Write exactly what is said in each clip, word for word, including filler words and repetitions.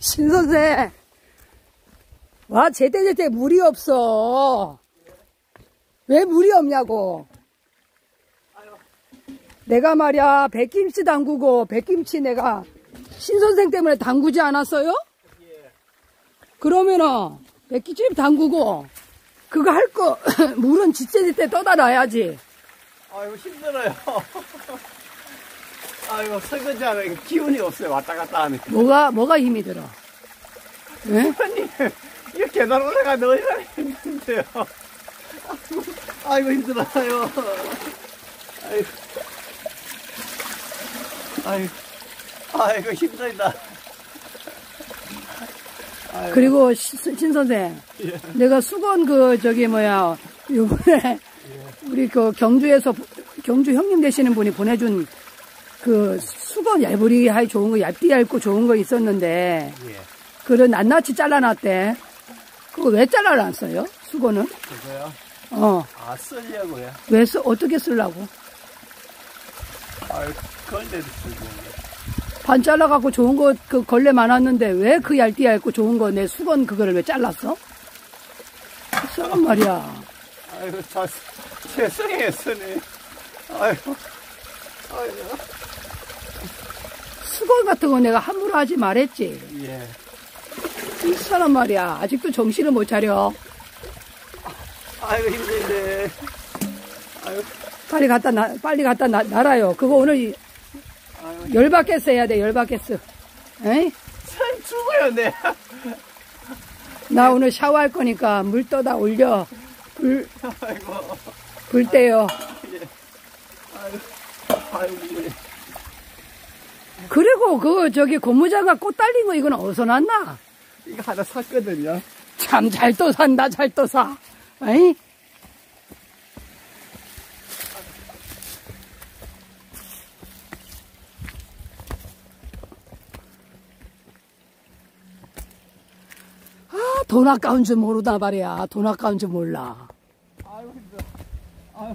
신선생, 와, 제때제때 물이 없어. 왜 물이 없냐고. 내가 말이야, 백김치 담그고, 백김치 내가 신선생 때문에 담그지 않았어요? 그러면은, 백김치 담그고, 그거 할 거, 물은 제때제때 떠다 놔야지. 아이고, 힘들어요. 아이고, 설거지 하면 기운이 없어요. 왔다 갔다 하니까. 뭐가, 뭐가 힘이 들어? 예? 아니, 이거 계단 올라가 너희가 힘든데요. 아이고, 힘들어요. 아이고. 아이고, 아이고, 힘들다. 아이고. 그리고 신, 신 선생, 예. 내가 수건 그, 저기 뭐야, 요번에, 예. 우리 그 경주에서, 경주 형님 되시는 분이 보내준 그 수건 얇으리 하이 좋은 거, 얇디 얇고 좋은 거 있었는데, 예. 그걸 낱낱이 잘라놨대. 그거 왜 잘라놨어요? 수건은? 그거요? 어. 아, 쓰려고요? 왜 쓰, 어떻게 쓰려고? 아유, 걸레를 쓰고. 반 잘라갖고 좋은 거, 그 걸레 많았는데, 왜 그 얇디 얇고 좋은 거 내 수건 그거를 왜 잘랐어? 쓰란 말이야. 아이고, 자, 세상에 쓰네. 아이고, 아이고. 수건 같은 거 내가 함부로 하지 말랬지. 예. 이 사람 말이야. 아직도 정신을 못 차려. 아이고, 힘든데. 아이고. 빨리 갖다, 나, 빨리 갖다 나, 날아요. 그거 오늘 아이고. 열받겠어 해야 돼, 열받겠어. 에이? 참 죽어요, 내. 나 오늘 샤워할 거니까 물 떠다 올려. 불, 아이고. 불 떼요. 예. 아이고, 아이고, 예. 그리고 그, 저기 고무장갑 꽃 달린 거 이건 어디서 났나? 이거 하나 샀거든요. 참 잘 또 산다, 잘 또 사. 에이? 아, 돈 아까운 줄 모르다 말이야. 돈 아까운 줄 몰라. 아유, 힘들어. 아유.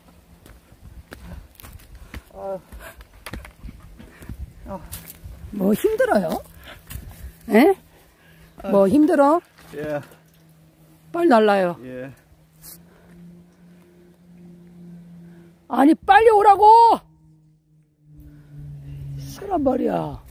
아유. 아. 뭐 힘들어요? 에? 뭐 힘들어? 예. 빨리 날라요. 예. 아니 빨리 오라고! 사람 말이야.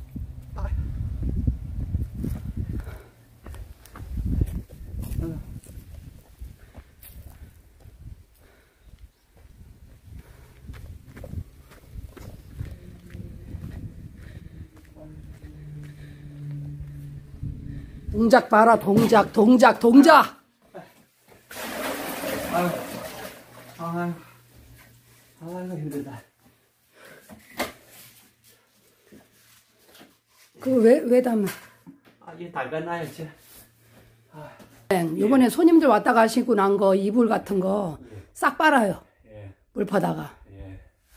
동작 봐라, 동작, 동작, 동작! 아유, 아유, 아유, 힘들다. 그거 왜, 왜 담아? 아, 이게 담가놔야지. 아. 요번에 예. 손님들 왔다 가시고 난 거, 이불 같은 거, 싹 빨아요. 예. 물파다가. 예.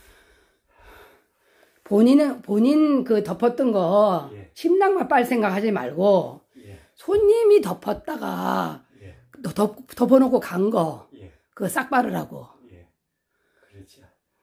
본인은, 본인 그 덮었던 거, 예. 침낭만 빨 생각 하지 말고, 예. 손님이 덮었다가, 예. 덮, 덮어놓고 간 거, 예. 그거 싹 바르라고. 예. 그렇죠.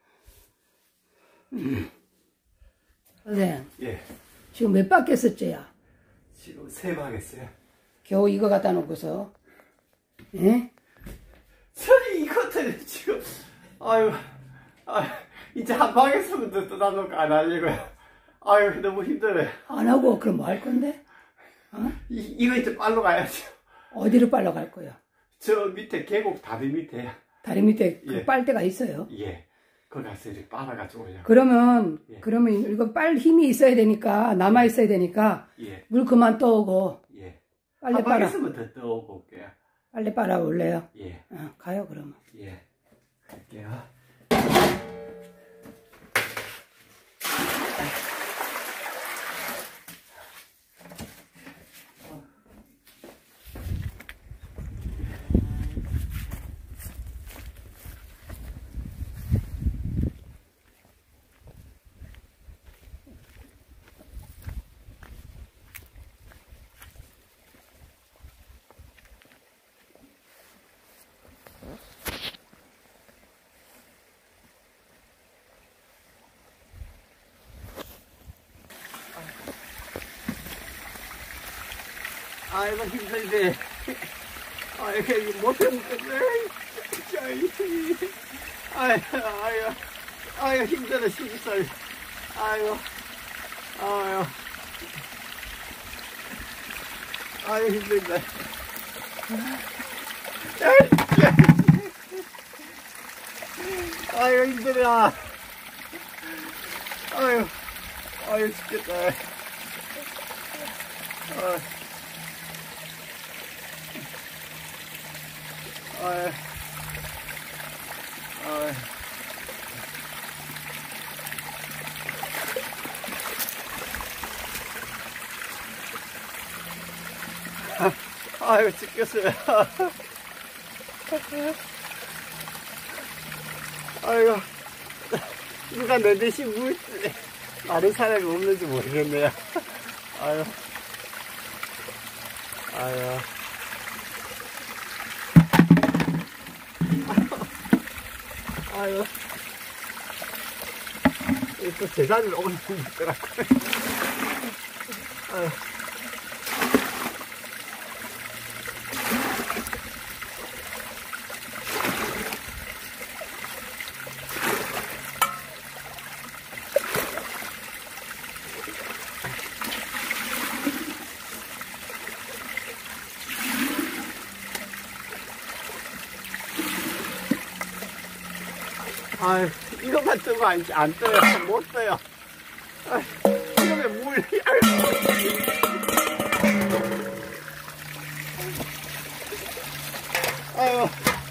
음. 선생님. 예. 지금 몇 바퀴 썼지야? 지금 세 방 했어요. 겨우 이거 갖다 놓고서. 예? 저는 이것들 지금, 아유, 아유, 이제 한 방 했으면 또 떠나놓고 안 하려고요. 아유, 너무 힘들어요. 안 하고, 그럼 뭐 할 건데? 어? 이, 이거 이제 빨로 가야죠. 어디로 빨러 갈 거야? 저 밑에 계곡 다리 밑에. 다리 밑에 그 예. 빨대가 있어요? 예. 거기 가서 이렇게 빨아가지고 오려고. 그러면, 예. 그러면 이거 빨 힘이 있어야 되니까, 남아있어야 되니까, 예. 물 그만 떠오고, 예. 빨래 한 방 빨아. 했으면 더 떠오고 올게요. 빨래 빨아 올래요? 예. 어, 가요, 그러면. 예. 갈게요. 아이고 힘들지. 아이고 못해 먹겠네. 아이고 아이고 아이고 힘들어 힘들어. 아이고 아이고 아이고 힘들다. 아이고 힘들어. 아이고 아이고 죽겠다. 아이고 아이고 아이고 아이고 죽겠어요. 아이고 누가 내 대신 물 마른 사람이 없는지 모르겠네요. 아이고 아이고 아이고 또 재산을 오늘 먹더라고요. 아이고 아유, 이것만 뜨고 안, 안 떠요. 못 떠요. 아유, 이놈의 물, 아유.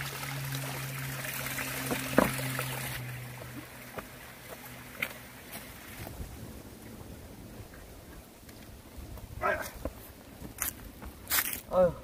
아유. 아유.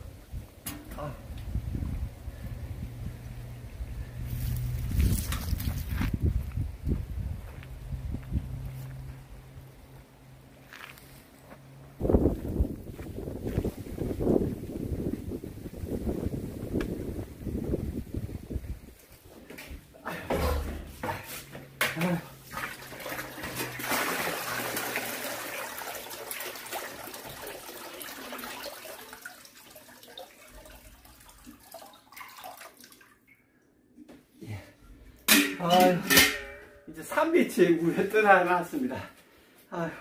아유, 이제 삼 미터의 물에 떠나갔습니다. 아유.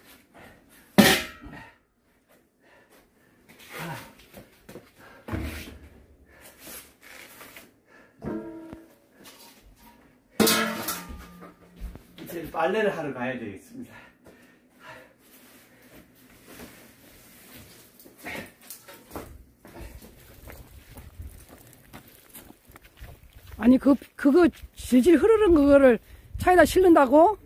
이제 빨래를 하러 가야 되겠습니다. 아니 그 그거 질질 흐르는 그거를 차에다 실른다고?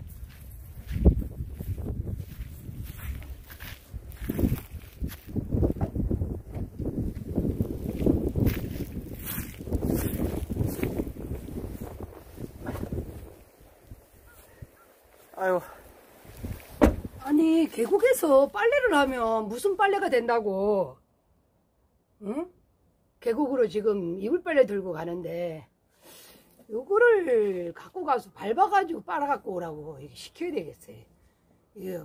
아유. 아니 계곡에서 빨래를 하면 무슨 빨래가 된다고? 응? 계곡으로 지금 이불 빨래 들고 가는데 요거를 갖고 가서 밟아가지고 빨아갖고 오라고 시켜야 되겠어요. 이게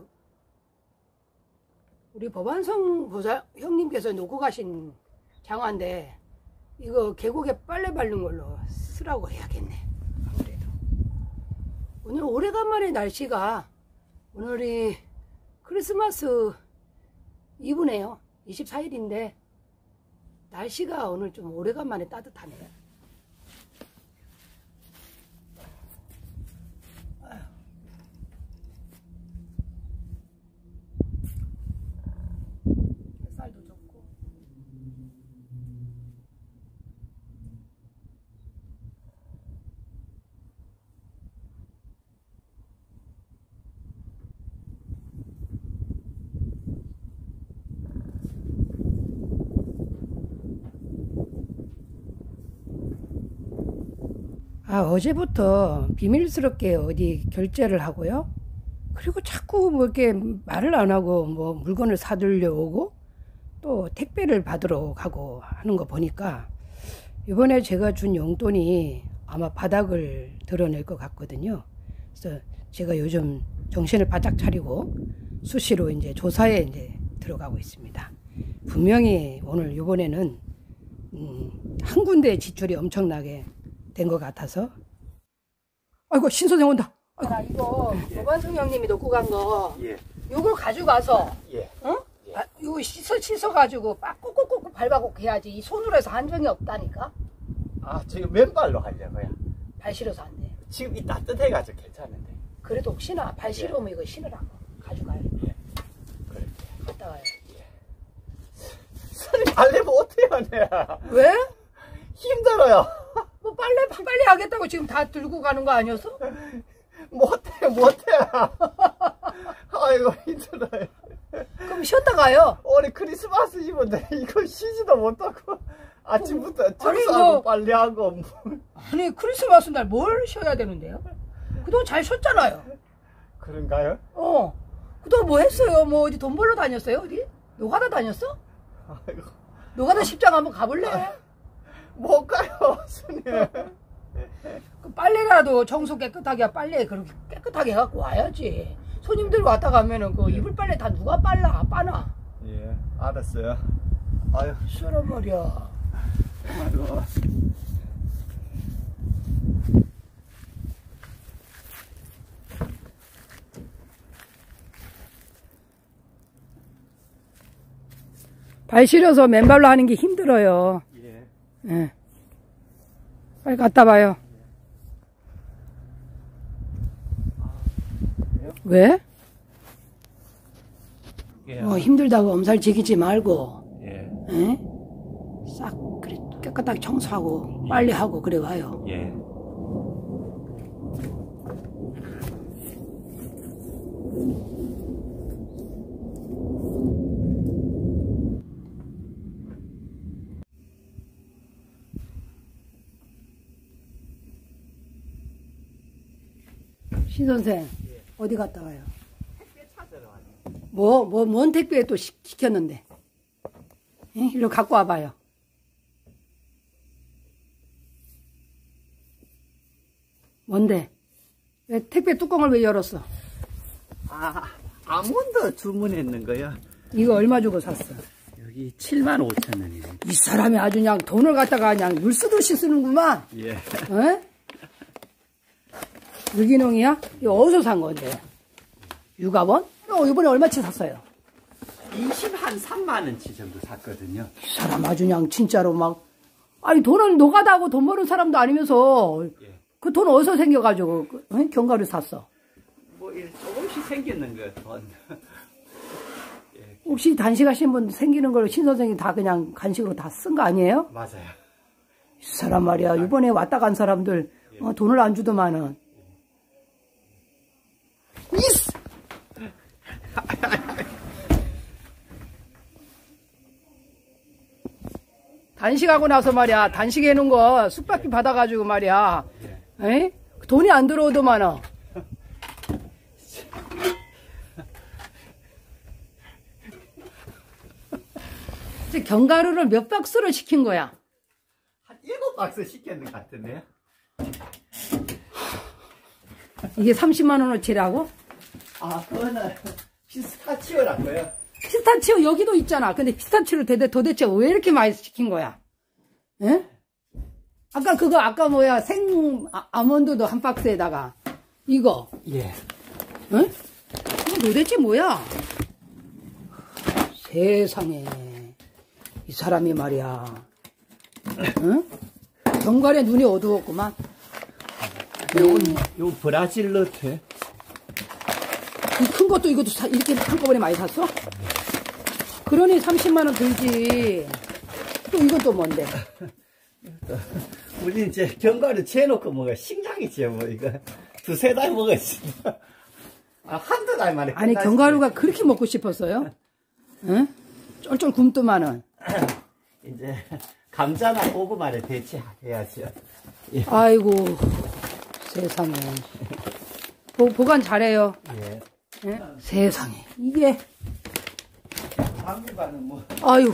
우리 법안성 보사 형님께서 놓고 가신 장화인데 이거 계곡에 빨래 밟는 걸로 쓰라고 해야겠네. 아무래도 오늘 오래간만에 날씨가 오늘이 크리스마스 이브네요. 이십사 일인데 날씨가 오늘 좀 오래간만에 따뜻하네요. 햇살도 좋고. 아, 어제부터 비밀스럽게 어디 결제를 하고요. 그리고 자꾸 뭐 이렇게 말을 안 하고 뭐 물건을 사들려 오고 또 택배를 받으러 가고 하는 거 보니까 이번에 제가 준 용돈이 아마 바닥을 드러낼 것 같거든요. 그래서 제가 요즘 정신을 바짝 차리고 수시로 이제 조사에 이제 들어가고 있습니다. 분명히 오늘 요번에는 음, 한 군데 지출이 엄청나게 된 것 같아서. 아이고 신선생 온다. 아이고. 아, 이거 노반성 형님이 놓고 간 거 예. 요걸 가져가서 예. 어? 아, 이거 씻어 씻어가지고 빡 꾹꾹꾹 밟아고 해야지. 이 손으로 해서 한정이 없다니까. 아, 지금 맨발로 하려고요. 발 실어서 안 돼. 지금 이 따뜻해가지고 괜찮은데. 그래도 혹시나 발 실으면 예. 이거 신으라고 가져가요. 예. 그래. 갔다 가요. 손이 발레면 어떻게 하냐. 왜? 힘들어요. 뭐 빨래 빨리 하겠다고 지금 다 들고 가는 거 아니었어? 못해, 못해. 아이고, 힘들어요. 그럼 쉬었다 가요. 올해 크리스마스 이브인데 이거 쉬지도 못하고 아침부터 아니, 청소하고 뭐- 빨래하고 뭐. 아니 크리스마스 날 뭘 쉬어야 되는데요? 그동안 잘 쉬었잖아요. 그런가요? 어. 그동안 뭐 했어요? 뭐 어디 돈 벌러 다녔어요? 어디? 노가다 다녔어? 아이고, 노가다 십장 한번 가볼래? 못 가요, 스님. 그 빨래라도 청소 깨끗하게 빨래 그렇게 깨끗하게 해갖고 와야지. 손님들 왔다 가면은 그 이불 빨래 다 누가 빨라? 빠나? 예, 알았어요. 아유, 쓸어버려. 아이고. 발 시려서 맨발로 하는 게 힘들어요. 예. 예. 빨리 갔다 봐요. 왜? 예. 어, 힘들다고 엄살 지키지 말고, 예. 예? 싹, 그래, 깨끗하게 청소하고, 빨리 하고, 그래 와요. 예. 신 선생, 어디 갔다 와요? 택배 찾으러 왔네. 뭐, 뭐, 뭔 택배 또 시, 시켰는데? 예? 일로 갖고 와봐요. 뭔데? 왜 택배 뚜껑을 왜 열었어? 아, 아몬드 주문했는 거요. 이거 얼마 주고 샀어? 여기 칠만 오천 원이네. 이 사람이 아주 그냥 돈을 갖다가 그냥 물 쓰듯이 쓰는구만. 예. 어? 유기농이야? 이거 어디서 산 건데? 육아원? 어, 이번에 얼마치 샀어요? 이십한 삼만 원치 정도 샀거든요. 이 사람 아주 그냥 진짜로 막, 아니 돈을 노가다 하고 돈 버는 사람도 아니면서 예. 그 돈 어디서 생겨가지고 어? 견과류 샀어? 뭐 이렇게 조금씩 생기는 거 돈. 예. 혹시 단식하신 분 생기는 걸 신 선생이 다 그냥 간식으로 다 쓴 거 아니에요? 맞아요. 이 사람 말이야 이번에 왔다 간 사람들 어, 돈을 안 주더만은 이스! 단식하고 나서 말이야 단식해 놓은 거 숙박비 받아가지고 말이야 에? 돈이 안 들어오더만은 견과류를 몇 박스를 시킨 거야? 한 일곱 박스 시켰는 것 같은데요. 이게 삼십만 원어치라고? 아, 그거는 피스타치오라고요. 피스타치오 여기도 있잖아. 근데 피스타치오를 도대, 도대체 왜 이렇게 많이 시킨 거야? 에? 아까 그거 아까 뭐야 생 아, 아몬드도 한 박스에다가 이거 예. 응? 이거 도대체 뭐야? 세상에 이 사람이 말이야 응? 견과류에 눈이 어두웠구만. 요, 요 브라질 너트. 이 큰 것도 이것도 사, 이렇게 한꺼번에 많이 샀어? 그러니 삼십만 원 들지. 또 이건 또 뭔데? 우리 이제 견과류 재놓고 먹어. 식량이지 뭐 이거. 두세 달 먹었습니다. 아, 한두 달 만에. 아니 견과류가 그렇게 먹고 싶었어요? 응? 쫄쫄 굶더만은. 이제 감자나 고구마를 대체해야죠. 예. 아이고 세상에. 보, 보관 잘해요. 예. 예? 세상에 이게 당분간은 뭐. 아유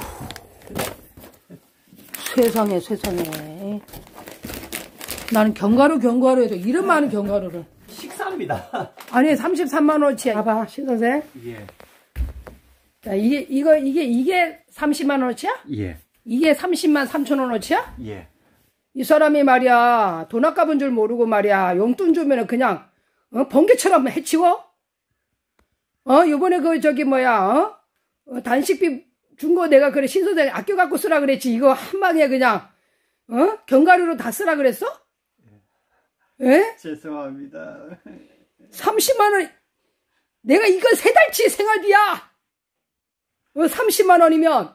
세상에 세상에. 나는 견과류 견과류 해도 이런 많은 견과류를. 식사입니다. 아니 삼십삼만 원어치. 봐봐 신선생. 예. 자, 이게, 이거, 이게, 이게 삼십만 원어치야? 예. 이게 삼십만 삼천 원어치야? 예. 이 사람이 말이야, 돈 아까운 줄 모르고 말이야, 용돈 주면은 그냥, 어, 번개처럼 해치워? 어, 요번에 그, 저기, 뭐야, 어? 어 단식비 준 거 내가 그래, 신소재 아껴갖고 쓰라 그랬지. 이거 한 방에 그냥, 어? 견과류로 다 쓰라 그랬어? 예? 죄송합니다. 삼십만 원, 내가 이거 세 달치 생활비야! 어, 삼십만 원이면,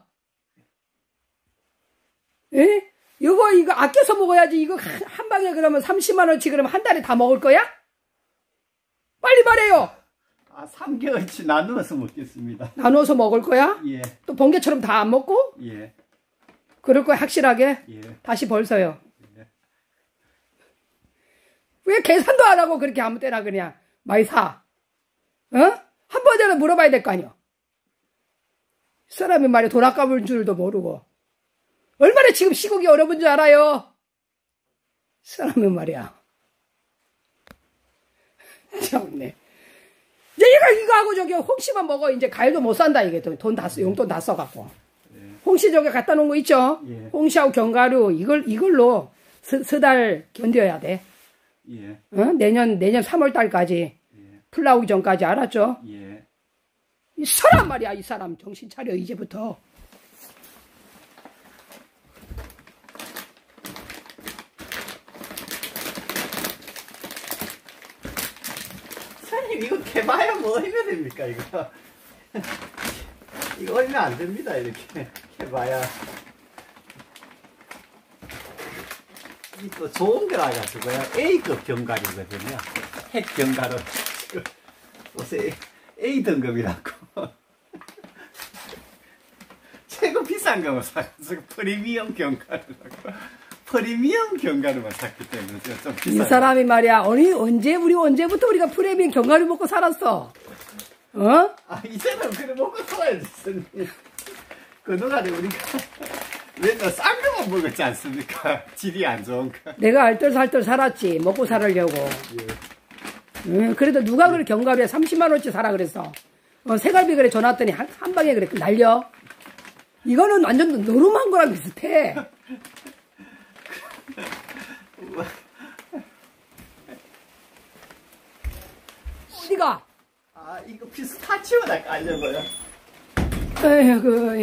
예? 이거, 이거 아껴서 먹어야지. 이거 한 방에 그러면 삼십만 원치 그러면 한 달에 다 먹을 거야? 빨리 말해요! 아, 삼 개월치 나누어서 먹겠습니다. 나눠서 먹을 거야? 예. 또 번개처럼 다 안 먹고? 예. 그럴 거야, 확실하게? 예. 다시 벌써요. 예. 왜 계산도 안 하고 그렇게 아무 때나 그냥 많이 사? 어? 한 번이라도 물어봐야 될 거 아니야? 사람이 말이야, 돈 아까운 줄도 모르고. 얼마나 지금 시국이 어려운 줄 알아요? 사람이 말이야. 참네. 이제 이거, 이거 하고 저기 홍시만 먹어. 이제 과일도 못 산다, 이게. 돈 다, 용돈 다 써갖고. 예. 홍시 저기 갖다 놓은 거 있죠? 예. 홍시하고 견과류, 이걸, 이걸로 서, 서달 견뎌야 돼. 예. 어? 내년, 내년 삼월 달까지. 예. 풀 나오기 전까지, 알았죠? 예. 이 사람 말이야, 이 사람. 정신 차려, 이제부터. 사장님, 이거 개봐야 뭐 하면 됩니까, 이거? 이거 얼마 안 됩니다, 이렇게. 개봐야. 이 또 좋은 거라 가지고요. A급 견과류거든요. 핵 견과류. 요새 A 등급이라고. 최고 비싼 거만 사가지고 프리미엄 견과류라고. 프리미엄 견과류만 샀기 때문에 좀 비싸. 이 사람이 말이야, 어니, 언제, 우리 언제부터 우리가 프리미엄 견과류 먹고 살았어? 어? 아, 이제는 그래 먹고 살아야지, 선생님. 그동안에 우리가 맨날 싼 거만 먹었지 않습니까? 질이 안 좋은 거. 내가 알뜰살뜰 살았지, 먹고 살으려고. 예. 응, 그래도 누가 그래 견과류에 삼십만 원치 사라 그랬어. 어, 세갈비 그래 전화왔더니 한, 한 방에 그래 날려. 이거는 완전 노름한 거랑 비슷해. 어디가? 아, 이거 피스타치오다 깔려고요. 에이구,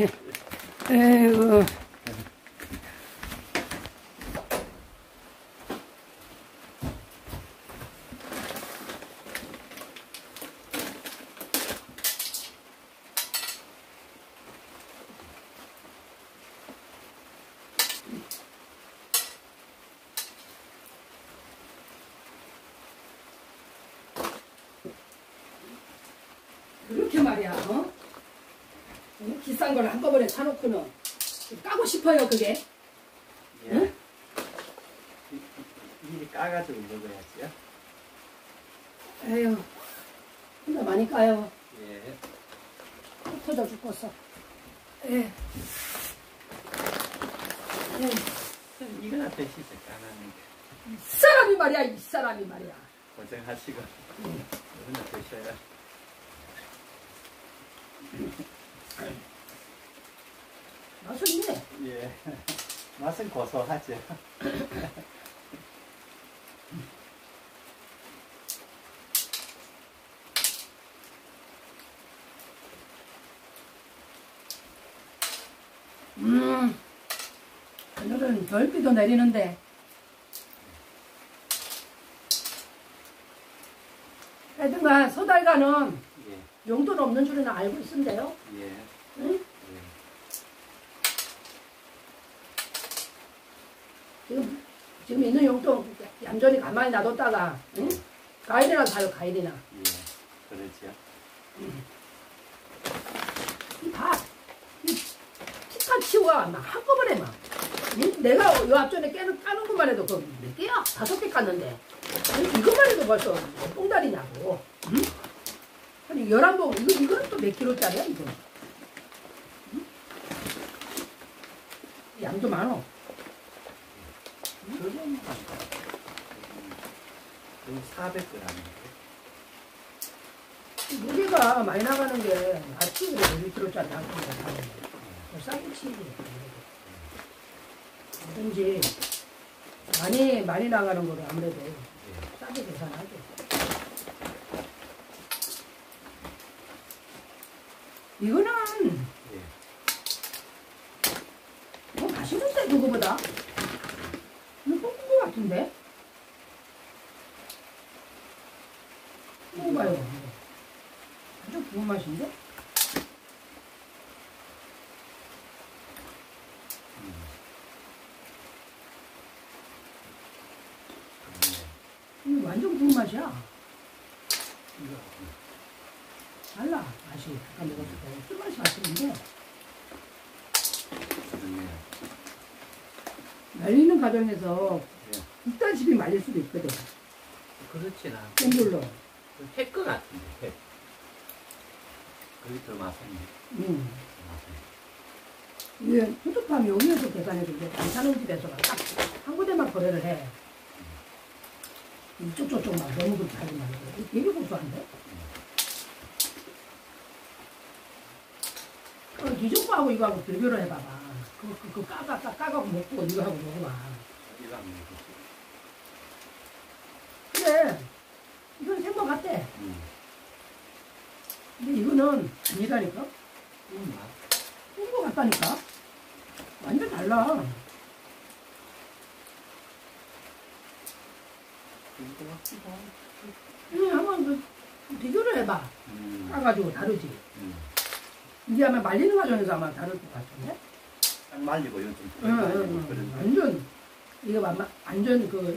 에이구. 그렇게 말이야, 어? 비싼 걸 한꺼번에 사놓고는 까고 싶어요, 그게? 예. 응? 미리 까가지고 먹어야지요. 에휴, 혼자 많이 까요. 예. 속 터져 죽겠어. 에. 이거나 대시죠, 까나는 게. 이 사람이 말이야, 이 사람이 말이야. 고생하시고, 응. 이거나 드셔야. 맛은 있네. 예. 맛은 고소하죠. 음, 오늘은 별비도 내리는데. 하여튼간 서달가는 예. 용돈 없는 줄은 알고 있는데요. 예. 응? 예. 지금, 지금 있는 용돈 얌전히 가만히 놔뒀다가, 응? 과일이나 사요, 과일이나. 예. 그렇죠. 응. 이 밥, 이 피스타치오가 막 한꺼번에 막. 응? 내가 요 앞전에 깨는, 까는 것만 해도 그 몇 개야? 다섯 개 깠는데. 이것만 해도 벌써 몇 봉다리냐고. 응? 아니, 열한 봉, 이거, 이거는 또 몇 킬로짜리야, 이거? 응? 양도 많어. 그건 사백 그램인데. 무게가 많이 나가는 게 맞지? 그래, 일 킬로짜리 나가는 거. 싸게 치고. 뭐든지 많이, 많이 나가는 거를 아무래도 싸게 계산하죠. 이거는, 이거 맛있는데, 그거보다? 이거 볶은 거 같은데? 먹어봐요. 아주 좋은 맛인데? 이거 완전 좋은 맛이야. 달라, 맛이. 아까 먹었을 때. 술맛이 맛있는데. 말리는 과정에서 국단식이 말릴 수도 있거든. 그렇진 않아. 센 불로. 핵것 같은데, 핵. 그게 더 맛있네. 응. 이게 후두팜 여기에서 계산해주는데, 괜찮은 집에서가 딱 한 군데만 거래를 해. 이쪽 저쪽 막 너무 그렇게 하지 말고. 되게 고소한데? 어, 기존거하고 이거하고 비교를 해봐봐. 그, 그, 그 까가, 까, 까가고 먹고 이거하고 먹어봐. 그래. 이건 생거 같대. 음. 근데 이거는 아니다니까? 음, 생거 같다니까? 완전 달라. 응, 한번 그 비교를 해봐. 음. 까가지고 다르지. 음. 이게 아마 말리는 과정에서 아마 다를 것 같은데? 딱 말리고 이건 좀 응, 응, 응. 완전, 이거 아마 완전 그,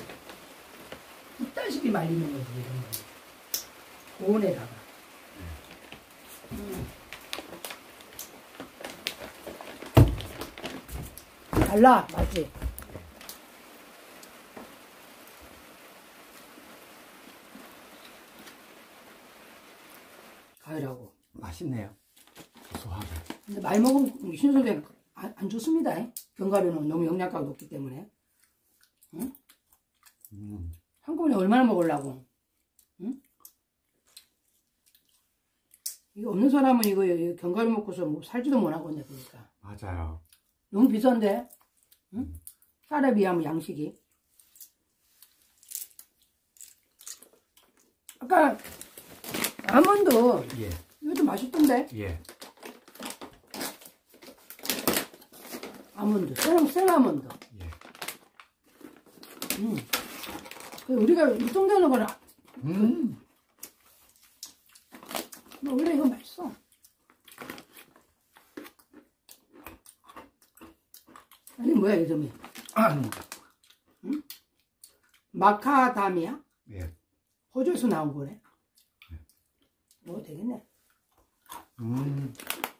국단식이 말리는 거지, 이런 거. 고온에다가. 음. 달라, 맞지? 가위라고. 맛있네요. 고소하게. 근데 많이 먹으면 신속에 안, 안 좋습니다. 견과류는 너무 영양가가 높기 때문에. 응? 음. 한꺼번에 얼마나 먹으려고? 응? 이거 없는 사람은 이거 견과류 먹고서 뭐 살지도 못하겠네, 그러니까. 맞아요. 너무 비싼데? 응? 쌀에 비하면 양식이. 아까 아몬드. 예. 이것도 맛있던데? 예. 아몬드. 생, 생아몬드. 예. 음. 우리가 유통되는 거는. 음. 뭐 원래 이거 맛있어. 아니, 뭐야, 이름이? 응? 마카다미아? 예. 호주에서 나온 거래. 먹어도 되겠네. 음.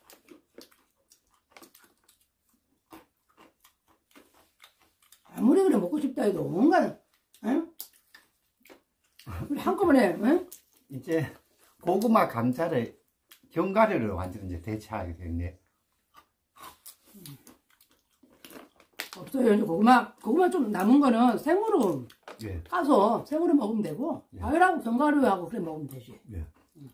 아무리 그래 먹고 싶다 해도 뭔가, 응? 우리 한꺼번에, 응? 이제 고구마 감자를 견과류를 완전 이제 대체하게 됐네. 없어요. 이제 고구마, 고구마 좀 남은 거는 생으로 예. 까서 생으로 먹으면 되고, 예. 과일하고 견과류하고 그래 먹으면 되지. 예.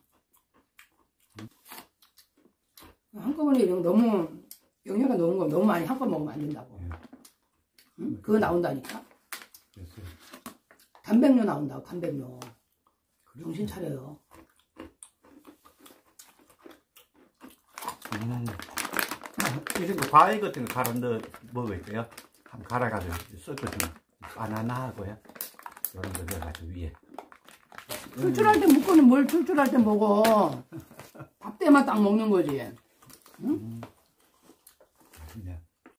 한꺼번에 이런 거 너무, 영양가 넣은 거 너무 많이 한꺼번에 먹으면 안 된다고. 예. 응? 그거 나온다니까. 그래서 단백뇨 나온다고, 단백뇨. 정신 차려요. 음. 이런 거 과일 같은 거 갈아 넣어 먹을게요. 한번 갈아가지고 섞어주면 바나나하고요. 이런 거 넣어가지고 위에. 출출할 때 먹고는 뭘 출출할 때 먹어. 밥 때만 딱 먹는 거지. 응? 음.